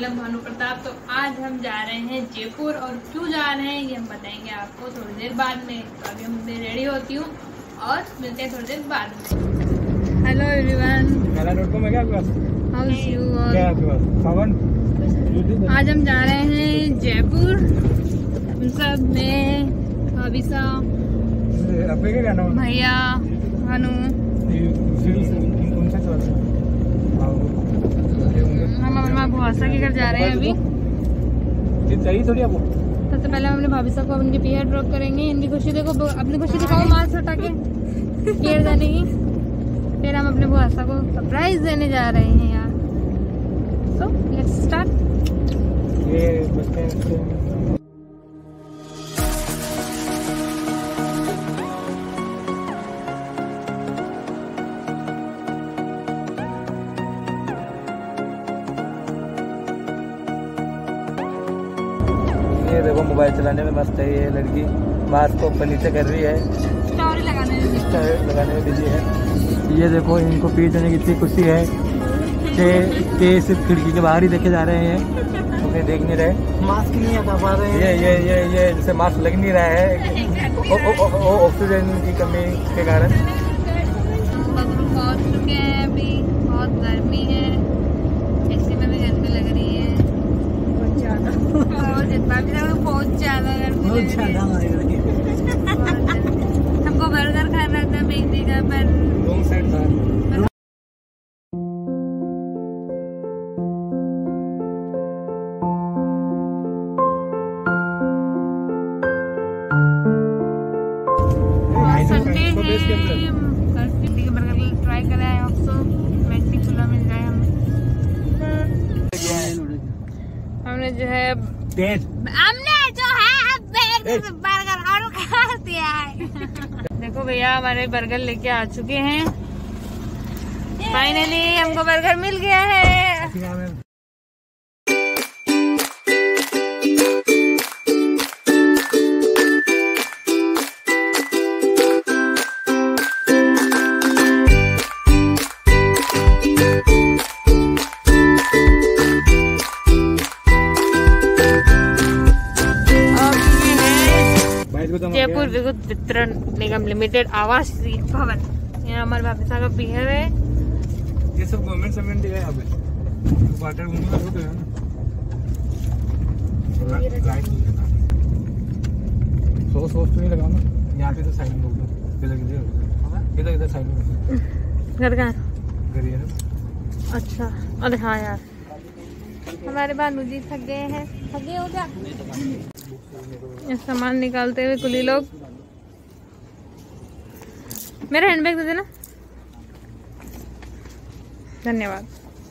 नीलम भानु प्रताप। तो आज हम जा रहे हैं जयपुर और क्यों जा रहे हैं ये हम बताएंगे आपको थोड़ी देर बाद में। तो अभी मैं रेडी होती हूँ और मिलते हैं थोड़ी देर बाद में। Hello everyone, how is you? आज हम जा रहे हैं जयपुर, हम सब में भाभिसा, भैया, भानु, हम अपना भुआसा के घर जा रहे हैं अभी। सबसे पहले हम अपने भाभिसा को उनके पीहर ड्रॉप करेंगे। इनकी खुशी देखो, अपनी खुशी दिखाओ मास्क हटा के पीहर जाने की। फिर हम अपने भुआसा को सरप्राइज देने जा रहे हैं यार। So let's start. ये देखो मोबाइल चलाने में मस्त है ये लड़की, मास्क को ऊपर नीचे कर रही है, स्टोरी लगाने में बिजी है। ये देखो इनको पीठ देने की इतनी खुशी है कि सिर्फ खिड़की के बाहर ही देखे जा रहे हैं, उन्हें देख नहीं रहे। मास्क नहीं हटा पा रहे हैं। ये जैसे मास्क लग नहीं रहा है ऑक्सीजन की कमी के कारण। पहुंच चुके हैं अभी, बहुत गर्मी है, एसी में भी गर्मी लग रही है बहुत ज्यादा। बहुत ज्यादा गर्मी लग रही है। हमको बर्गर खाना था बेकरी का, पर रॉन्ग साइड था। संडे है, बर्गर ट्राई करें आपको मैंटी खुला मिल जाए हमें। हमने जो है बर्गर और खा दिया है। देखो भैया हमारे बर्गर लेके आ चुके हैं। फाइनली हमको बर्गर मिल गया है। जयपुर विद्युत वितरण निगम लिमिटेड आवासीय भवन, यहाँ हमारे भाभिसा का पीहर है। ये सब गवर्नमेंट सीमेंट है यहाँ पे। वाटर घूमने का रोड है ना, सोच तो नहीं लगाना। यहाँ पे तो साइड में होगा, इधर साइड में घर का घर है ना। अच्छा, अरे हाँ यार, हमारे भानु जी थक गए हैं। थक गए हो क्या? ये सामान निकालते हुए कुली लोग। मेरा हैंडबैग दे देना, धन्यवाद।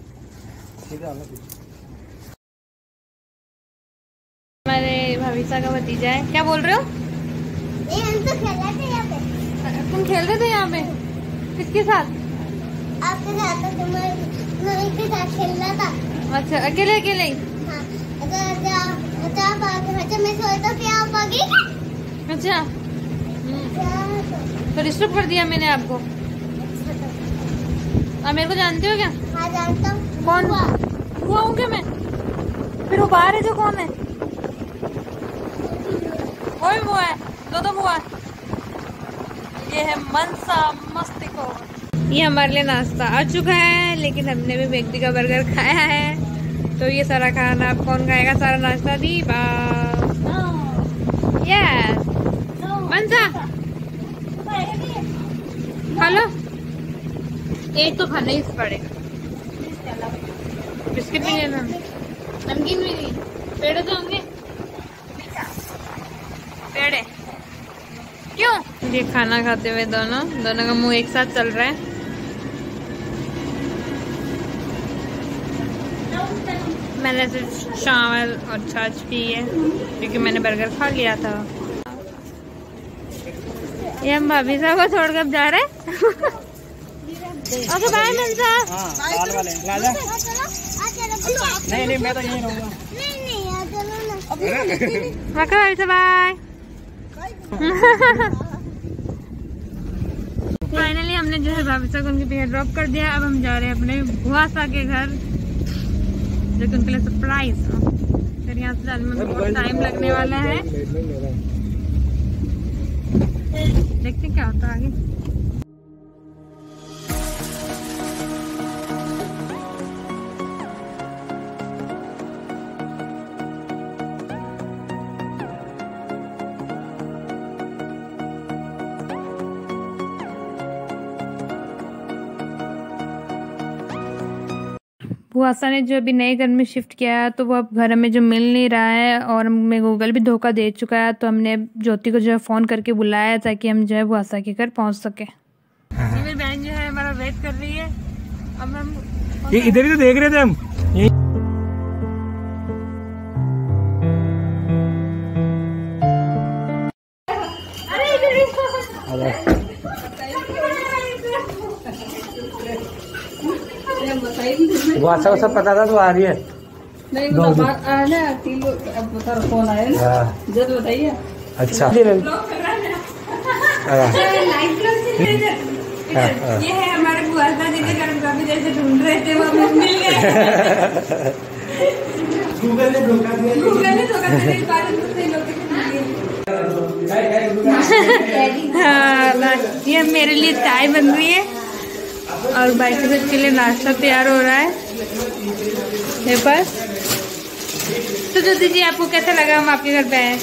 हमारे भाभिसा का भतीजा है। क्या बोल रहे हो? हम तो खेल रहे थे यहाँ पे। तुम खेल रहे थे यहाँ पे? किसके साथ? आपके साथ। तुम्हारे के साथ खेल रहा था। अच्छा, अकेले अकेले ही? हाँ, मैं सोई तो क्या आप आ गई? अच्छा, तो डिस्टर्ब कर दिया मैंने आपको। आप मेरे को जानते हो क्या? हाँ जानता हूँ। कौन हुआ हूँ क्या मैं? फिर वो बाहर है जो कौन है? कोई हुआ है, दो हुआ है। ये है मनसा मस्तिको। ये हमारे लिए नाश्ता आ चुका है, लेकिन हमने भी बेकरी का बर्गर खाया है। तो ये सारा खाना आप कौन खाएगा? सारा नाश्ता दीपा। यस, मनसा खा लो। एक तो खाना ही पड़ेगा। बिस्किट भी लेना, नमकीन भी नहीं, पेड़े तो होंगे। पेड़े क्यों? ये खाना खाते हुए दोनों का मुंह एक साथ चल रहा है। मैंने सिर्फ चावल और छाछ पी है क्योंकि मैंने बर्गर खा लिया था। ये हम भाभी साहब को छोड़कर जा रहे हैं। Okay bye Mansa. नहीं मैं तो यहीं रहूंगा। Okay bye. फाइनली हमने जो है भाभी साहब को उनके पीछे ड्रॉप कर दिया। अब हम जा रहे हैं अपने भुआसा के घर, जो कि उनके लिए सरप्राइज। फिर यहाँ से जाने में बहुत टाइम लगने वाला है, देखते क्या होता है आगे। बुआसा ने जो अभी नए घर में शिफ्ट किया है तो वो अब घर में जो मिल नहीं रहा है और हमें गूगल भी धोखा दे चुका है, तो हमने ज्योति को जो है फ़ोन करके बुलाया ताकि हम जो है बुआसा के घर पहुंच सके। मेरी बहन जो है हमारा वेट कर रही है। अब हम ये इधर ही तो देख रहे थे हम। बुआसा को सब पता था तो आ रही है। नहीं फोन आया जब बताइए। अच्छा ये है हमारे बुआसा जी के घर काफी जैसे ढूंढ रहे थे, वो हमें मिल गए। गूगल ने धोखा दिया, इस बार हम सही लोकेशन दिए। हाँ, ये मेरे लिए चाय बन रही है और भाई के साथ के लिए नाश्ता तैयार हो रहा है मेरे पास। तो ज्योति जी आपको कैसा लगा हम आपके घर पे आए?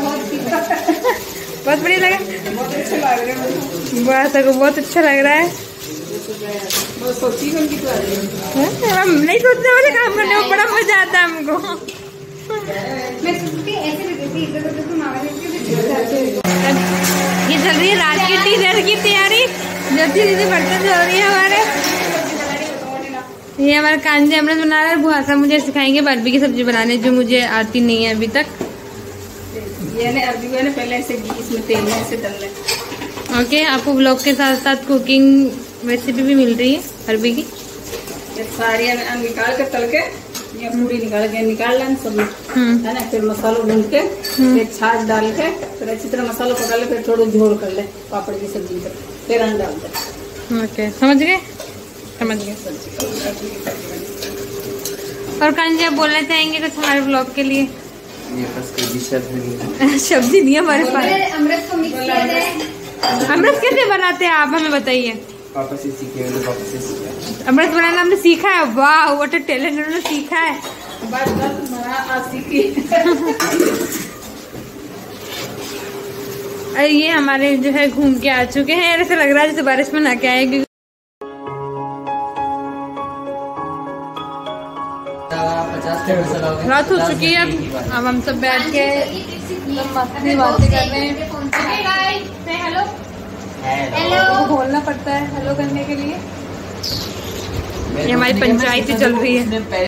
बहुत बढ़िया लगा, बहुत अच्छा लग रहा है। बुआसा को बहुत अच्छा लग रहा है। हम नहीं सोचने वाले काम करने में बड़ा मजा आता है हमको। ये चल रही है रात की डिनर की तैयारी। ज्योति दीदी बर्तन धो रही है हमारे। ये हमारा कांजी अमृत बना रहा है। बुआसा मुझे सिखाएंगे बर्फी की सब्जी बनाने, जो मुझे आती नहीं है अभी तक। ये अरबी को पहले ऐसे इसमें तेल में ऐसे डालना है। ओके, आपको ब्लॉग के साथ साथ कुकिंग रेसिपी भी मिल रही है अरबी की। ये सारी निकाल के तल के ये पूरी निकाल लें सब है ना। फिर मसाला भून के फिर छाछ डाल के फिर अच्छी तरह मसाला पका ले, फिर थोड़ा झोल कर ले पापड़ की सब्जी पे, फिर अंडा डाल दे। ओके, समझ गए। और कांजी आप बोलना चाहेंगे कुछ हमारे ब्लॉग के लिए? सब्जी नहीं हमारे पास। अमृत को मिक्स किया जाए। अमृत कैसे बनाते हैं आप हमें बताइए। पापा से सीखे, पापा से सीखा। अमृत बनाना हमने सीखा है। वाह, व्हाट अ टैलेंट, उन्होंने सीखा है। अरे ये हमारे जो है घूम के आ चुके हैं। ऐसा लग रहा है जैसे बारिश में ना के आएगी। रात हो चुकी है, अब हम सब बैठ के मस्ती बातें कर रहे हैं। हेलो बोलना पड़ता है हेलो करने के लिए। ये हमारी पंचायत ही चल रही है।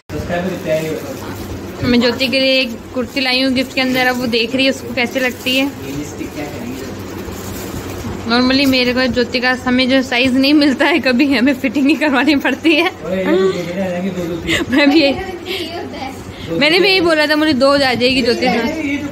मैं ज्योति के लिए एक कुर्ती लाई हूँ गिफ्ट के अंदर, अब वो देख रही है उसको कैसे लगती है। नॉर्मली मेरे को ज्योति का समय जो साइज नहीं मिलता है, कभी हमें फिटिंग ही करवानी पड़ती है। मैंने भी यही बोला था, मुझे 2 आ जाएगी ज्योति से।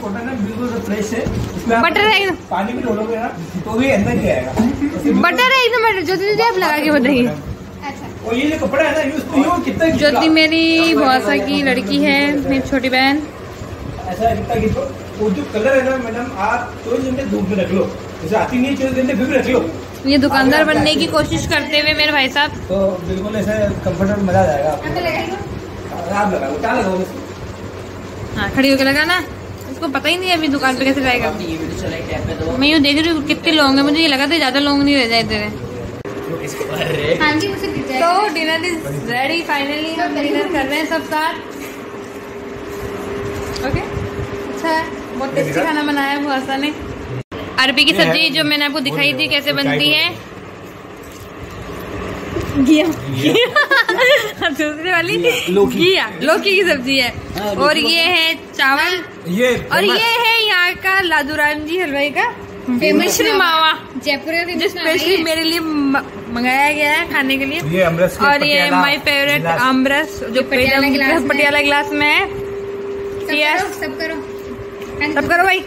बटर है एकदम, पानी भी डालोगे ना तो भी अंदर ही आएगा। बटर है एकदम बटर। ज्योति दीदी आप लगा के बताइए। और ये जो कपड़ा है ना यूज कितना। ज्योति मेरी बुआसा की लड़की है, मेरी छोटी बहन। ऐसा लगता है वो जो कलर है ना मैडम, आप 24 घंटे धूप में रख लो, जैसे आती नहीं 24 घंटे फिर रख लो। ये दुकानदार बनने की कोशिश करते हुए मेरे भाई साहब, तो बिल्कुल ऐसा कंफर्टेबल मजा आ जाएगा आपको। आप लगाओ, क्या लगाओगे? हाँ, खड़ी होकर लगाना। इसको पता ही नहीं है अभी दुकान पे कैसे जाएगा। मैं यूँ देख रही हूँ कितने लोग हैं, मुझे ये लगा था ज्यादा लोग नहीं रह जाए तेरे। तो डिनर इज रेडी फाइनली। हम डिनर कर रहे हैं सब साथ। ओके, अच्छा है, बहुत टेस्टी खाना बनाया है बुआसा ने। अरबी की सब्जी जो मैंने आपको दिखाई थी कैसे बनती है, दूसरे वाली घिया लौकी की सब्जी है। और ये है चावल, और ये है यहाँ का लादूराम जी हलवाई का फेमस मावा, जयपुर का, जो स्पेशली मेरे लिए मंगाया गया है खाने के लिए। ये अमरस और ये माय फेवरेट अमरस जो पटियाला ग्लास में है। सब करो भाई।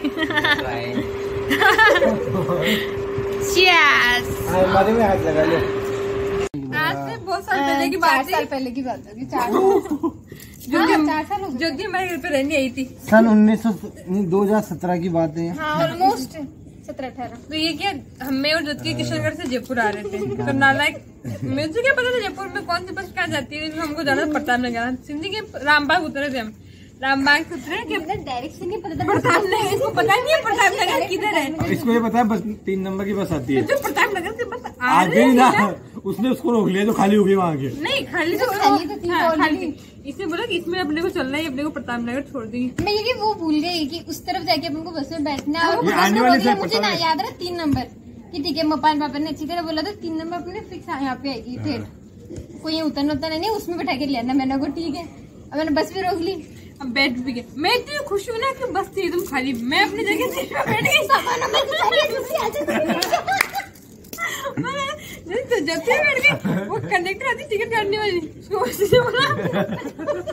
Cheers! हाथ लगा लो। आज से बहुत साल पहले की बात है। 4 साल पहले की बात होगी। जो कि हमारे घर पे रहने आई थी सन 2017 की बात है। ऑलमोस्ट 17-18। तो ये क्या, हमें और ज्योति किशनगढ़ से जयपुर आ रहे थे, तो नालायक मुझे क्या पता था जयपुर में कौन सी बस क्या जाती है, हमको जाना प्रताप नगर। सिंधी के रामबाग उतरे थे हम, रामबाग से उतरे कि डायरेक्शन नहीं पता था प्रताप नगर, इसको पता नहीं है प्रताप नगर किधर है। इसको ये पता है बस 3 नंबर की बस आती है, जो प्रताप नगर से बस आ गई ना, उसने उसको रोक लिया जो खाली हो गई वहाँ के। नहीं खाली तो खाली इसने बोला कि इसमें अपने को चलना है, अपने को प्रताप नगर छोड़ देंगे। मैं ये वो भूल गई कि उस तरफ जाके अपन को बस में बैठना है, और मुझे ना याद रहा 3 नंबर कि ठीक है। मपान पापा ने अच्छी तरह बोला था 3 नंबर अपने फिक्स यहाँ पे आएगी, फिर कोई उतरना नहीं, उसमें बैठा के लिया मैंने को, ठीक है। अब मैंने बस भी रोक ली, अब बैठ भी गया। मैं इतनी खुश हूँ ना कि बस थी एकदम खाली, मैं अपनी जगह से बैठ गई। तो जब से बैठ गई, वो कंडक्टर आती टिकट काटने वाली, उसको बोला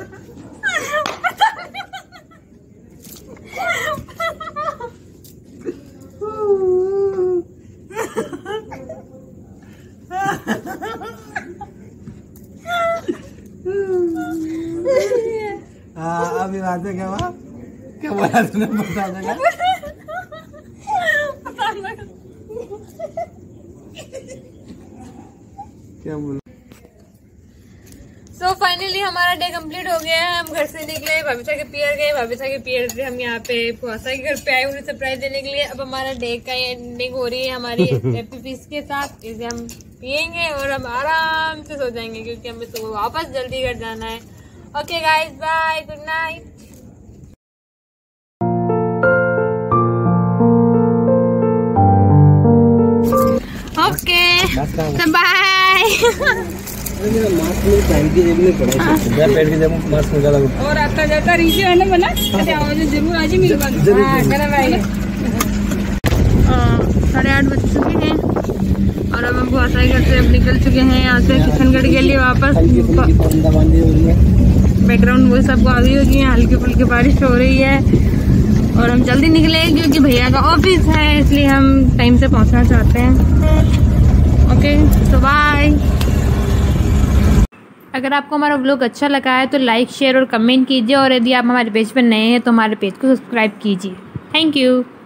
अभी बात है क्या बोला तूने? बता देगा क्या बोला? सो फाइनली हमारा डे कंप्लीट हो गया है। हम घर से निकले, भाभीसा के पियर गए, भाभीसा के पियर से हम यहाँ पे फुआसा के घर पे आए उन्हें सरप्राइज देने के लिए। अब हमारा डे का एंडिंग हो रही है हमारी हैप्पी फीस के साथ। इसे हम पियेंगे और हम आराम से सो जाएंगे, क्योंकि हमें तो वापस जल्दी घर जाना है। Okay guys, bye, good night. Okay तो बाय। और आता जाता रीजन है ना बना, जरूर आज ही मिलवा। 8:30 बज चुके हैं और अब हम फुआसा घर से अब निकल चुके हैं यहाँ से किशनगढ़ के लिए वापस। बैकग्राउंड वो सबको आ गई होगी, हल्की फुल्की बारिश हो रही है और हम जल्दी निकले क्योंकि भैया का ऑफिस है, इसलिए हम टाइम से पहुंचना चाहते हैं। ओके तो बाय। अगर आपको हमारा व्लॉग अच्छा लगा है तो लाइक, शेयर और कमेंट कीजिए, और यदि आप हमारे पेज पर नए हैं तो हमारे पेज को सब्सक्राइब कीजिए। Thank you.